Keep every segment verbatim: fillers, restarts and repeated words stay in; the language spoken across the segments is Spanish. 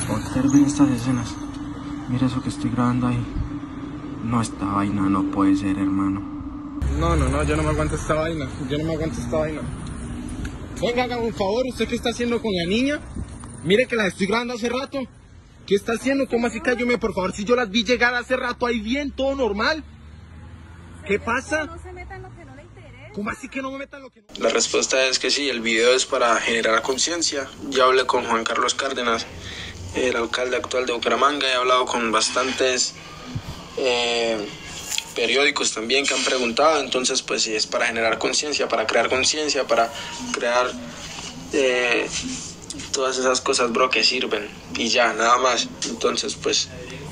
Observen estas escenas. Mira eso que estoy grabando ahí. No, esta vaina no puede ser, hermano. No, no, no, yo no me aguanto esta vaina. Yo no me aguanto esta vaina. Venga, haga un favor, ¿usted qué está haciendo con la niña? Mire que las estoy grabando hace rato. ¿Qué está haciendo? ¿Cómo así? Cállame, por favor, si yo las vi llegar hace rato ahí bien, todo normal. ¿Qué pasa? No se meta en lo que no le interesa. ¿Cómo así que no me metan lo que no? La respuesta es que sí, el video es para generar conciencia. Ya hablé con Juan Carlos Cárdenas, el alcalde actual de Bucaramanga. He hablado con bastantes eh, periódicos también que han preguntado. Entonces, pues sí, es para generar conciencia, para crear conciencia, para crear eh, todas esas cosas, bro, que sirven. Y ya, nada más. Entonces, pues,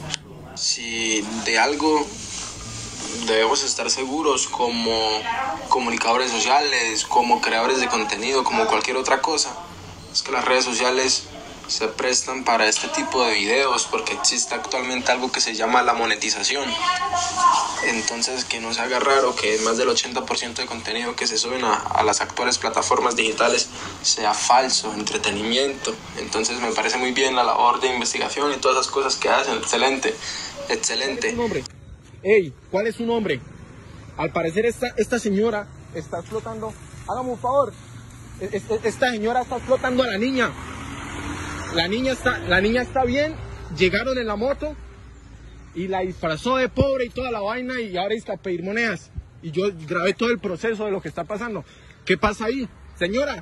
si de algo debemos estar seguros como comunicadores sociales, como creadores de contenido, como cualquier otra cosa, es que las redes sociales se prestan para este tipo de videos porque existe actualmente algo que se llama la monetización. Entonces, que no se haga raro que más del ochenta por ciento de contenido que se suben a, a las actuales plataformas digitales sea falso, entretenimiento. Entonces me parece muy bien la labor de investigación y todas esas cosas que hacen. Excelente, excelente. Ey, ¿cuál es su nombre? Al parecer esta, esta señora está explotando. Hágame un favor. Esta señora está explotando a la niña. La niña está, la niña está bien. Llegaron en la moto y la disfrazó de pobre y toda la vaina y ahora está a pedir monedas. Y yo grabé todo el proceso de lo que está pasando. ¿Qué pasa ahí? Señora,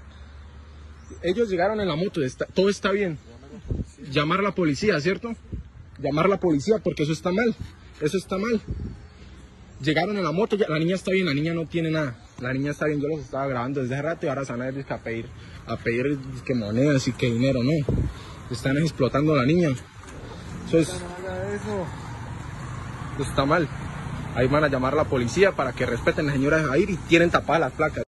ellos llegaron en la moto, está, todo está bien. Llamar a la policía, ¿cierto? Llamar a la policía porque eso está mal. Eso está mal. Llegaron en la moto, ya, la niña está bien, la niña no tiene nada. La niña está bien, yo los estaba grabando desde hace rato y ahora se van a ir a pedir, a pedir que monedas y que dinero, no. Están explotando a la niña. Eso es. Eso está mal. Ahí van a llamar a la policía para que respeten a la señora Jair y tienen tapadas las placas.